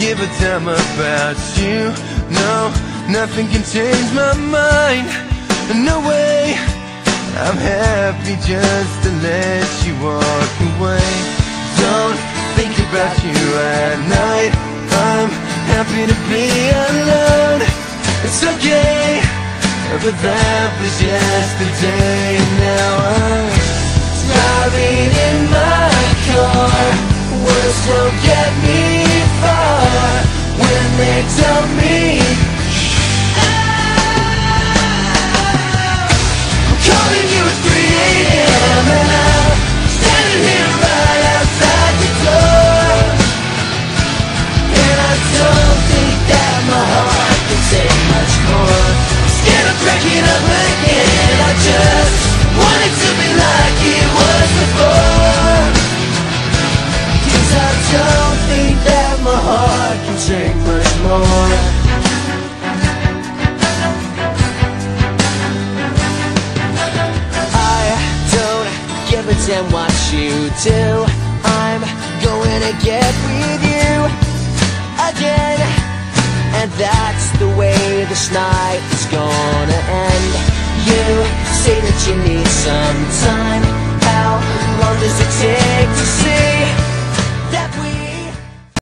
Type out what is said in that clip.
give a damn about you. No, nothing can change my mind. No way, I'm happy just to let you walk away. Don't think about you at night. I'm happy to be alone. It's okay, but that was yesterday. And now I'm driving in my car. Words don't get me far when they tell me I'm calling you at 3 a.m. and I'm standing here right outside the door. And I don't think that my heart can take much more. I'm scared of breaking up again. I just want it to be like it was before. 'Cause I don't think that my heart can take much more. I don't give a damn what you do. I'm going to get with you again. And that's the way this night is gonna end. You say that you need some time.